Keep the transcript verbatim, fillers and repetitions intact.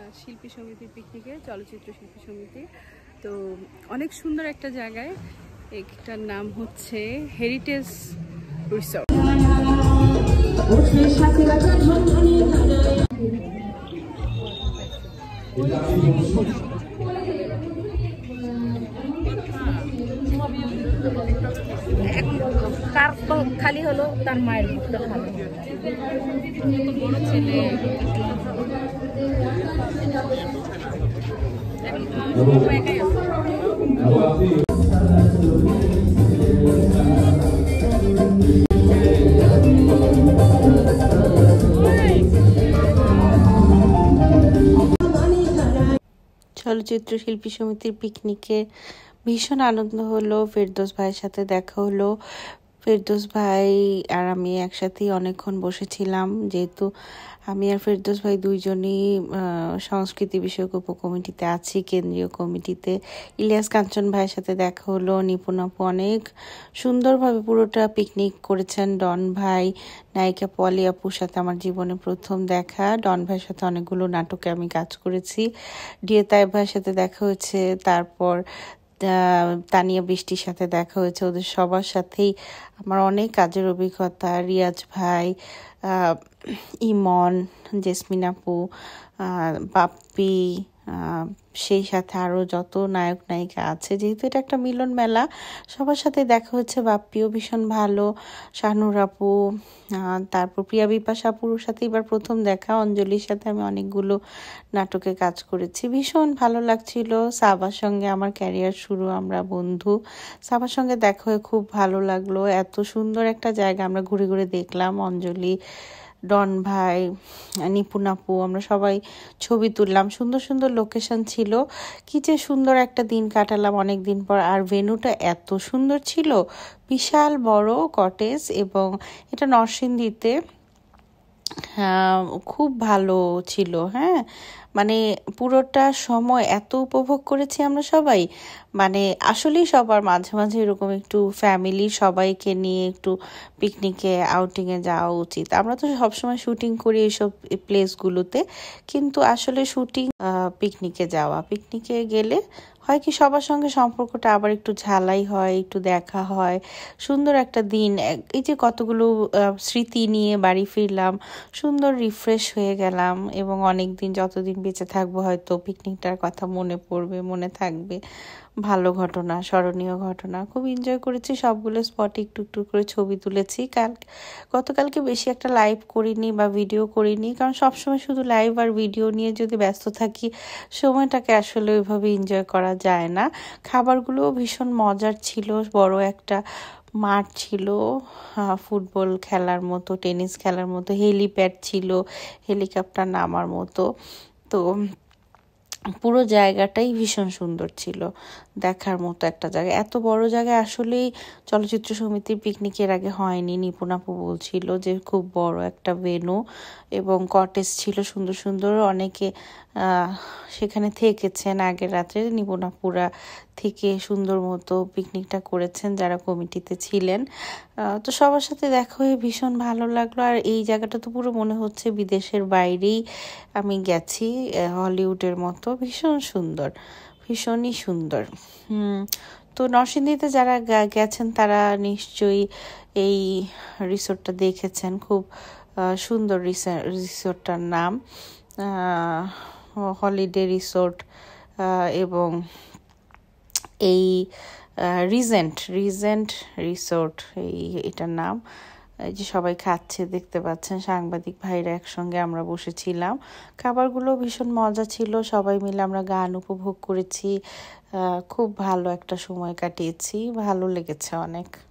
শিল্পী সমিতির পিকনিকে, চলচ্চিত্র শিল্পী সমিতি। তো অনেক সুন্দর একটা জায়গায়, একটার নাম হচ্ছে হেরিটেজ রিসর্ট। কার খালি হলো তার মায়ের বুকটা খালি বড় ছেলে। চলচ্চিত্র শিল্পী সমিতির পিকনিকে ভীষণ আনন্দ হলো। ফেরদৌস ভাইয়ের সাথে দেখা হলো। ফেরদৌস ভাই আর আমি একসাথেই অনেকক্ষণ বসেছিলাম, যেহেতু আমি আর ফেরদৌস ভাই দুইজনই সংস্কৃতি বিষয়ক উপকমিটিতে আছি, কেন্দ্রীয় কমিটিতে। ইলিয়াস কাঞ্চন ভাইয়ের সাথে দেখা হলো। নিপুণ আপু অনেক সুন্দরভাবে পুরোটা পিকনিক করেছেন। ডন ভাই, নায়িকা পলি আপুর সাথে আমার জীবনে প্রথম দেখা। ডন ভাইয়ের সাথে অনেকগুলো নাটকে আমি কাজ করেছি। ডিএ তাইব ভাইয়ের সাথে দেখা হয়েছে। তারপর তানিয়া বৃষ্টির সাথে দেখা হয়েছে। ওদের সবার সাথেই আমার অনেক কাজের অভিজ্ঞতা। রিয়াজ ভাই, ইমন, জেসমিন আপু, বাপ্পি, সেই সাথে আরও যত নায়ক নায়িকা আছে, যেহেতু এটা একটা মিলন মেলা, সবার সাথে দেখা হচ্ছে। বাপ্পিও ভীষণ ভালো, শাহনুর আপু, তারপর প্রিয়া বিপাশা আপুর সাথে এবার প্রথম দেখা। অঞ্জলির সাথে আমি অনেকগুলো নাটকে কাজ করেছি, ভীষণ ভালো লাগছিল। সাবার সঙ্গে আমার ক্যারিয়ার শুরু, আমরা বন্ধু। সাবার সঙ্গে দেখা হয়ে খুব ভালো লাগলো। এত সুন্দর একটা জায়গা আমরা ঘুরে ঘুরে দেখলাম। অঞ্জলি, ডন ভাই, নিপুণ আপু, আমরা সবাই ছবি তুললাম। সুন্দর সুন্দর লোকেশন ছিল। কি যে সুন্দর একটা দিন কাটালাম অনেক দিন পর। আর ভেন্যুটা এত সুন্দর ছিল, বিশাল বড় কটেজ, এবং এটা নরসিংদীতে। খুব ভালো ছিল। হ্যাঁ, মানে পুরোটা সময় এত উপভোগ করেছি আমরা সবাই। মানে আসলেই সবার মাঝে মাঝে এরকম একটু ফ্যামিলি সবাইকে নিয়ে একটু পিকনিকে, আউটিংয়ে যাওয়া উচিত। আমরা তো সবসময় শুটিং করি এইসব প্লেসগুলোতে, কিন্তু আসলে শুটিং পিকনিকে যাওয়া, পিকনিকে গেলে হয় কি সবার সঙ্গে সম্পর্কটা আবার একটু ঝালাই হয়, একটু দেখা হয়, সুন্দর একটা দিন। এই যে কতগুলো স্মৃতি নিয়ে বাড়ি ফিরলাম, সুন্দর রিফ্রেশ হয়ে গেলাম, এবং অনেক দিন যতদিন বেঁচে থাকবো হয়তো পিকনিকটার কথা মনে পড়বে, মনে থাকবে। ভালো ঘটনা, স্মরণীয় ঘটনা, খুব এনজয় করেছি। সবগুলো স্পটে একটু একটু করে ছবি তুলেছি। কাল গতকালকে বেশি একটা লাইভ করিনি বা ভিডিও করিনি, কারণ সবসময় শুধু লাইভ আর ভিডিও নিয়ে যদি ব্যস্ত থাকি, সময়টাকে আসলে ওইভাবে এনজয় করা যায় না। খাবারগুলোও ভীষণ মজার ছিল। বড় একটা মাঠ ছিল, ফুটবল খেলার মতো, টেনিস খেলার মতো, হেলিপ্যাড ছিল, হেলিকপ্টার নামার মতো। তো পুরো জায়গাটাই ভীষণ সুন্দর ছিল, দেখার মতো একটা জায়গা। এত বড় জায়গায় আসলেই চলচ্চিত্র সমিতির পিকনিকের আগে হয়নি। নিপুণ আপু বলছিল যে খুব বড় একটা ভেন্যু, এবং কটেজ ছিল সুন্দর সুন্দর। অনেকে সেখানে থেকেছেন আগের রাত্রে, নিপুণ আপুরা থেকে সুন্দর মতো পিকনিকটা করেছেন যারা কমিটিতে ছিলেন। তো সবার সাথে দেখা হয়ে ভীষণ ভালো লাগলো। আর এই জায়গাটা তো পুরো মনে হচ্ছে বিদেশের বাইরেই আমি গেছি, হলিউডের মতো। ভীষণ সুন্দর, ভীষণই সুন্দর। হুম তো নরসিংদীতে যারা গেছেন তারা নিশ্চয়ই এই রিসোর্টটা দেখেছেন। খুব সুন্দর রিসোর্টটার নাম হলিডে রিসোর্ট, এবং এই রিজেন্ট রিজেন্ট রিসোর্ট, এই এটার নাম। এই যে সবাই খাচ্ছে দেখতে পাচ্ছেন, সাংবাদিক ভাইরা একসঙ্গে আমরা বসেছিলাম। খাবারগুলো ভীষণ মজা ছিল, সবাই মিলে আমরা গান উপভোগ করেছি, খুব ভালো একটা সময় কাটিয়েছি, ভালো লেগেছে অনেক।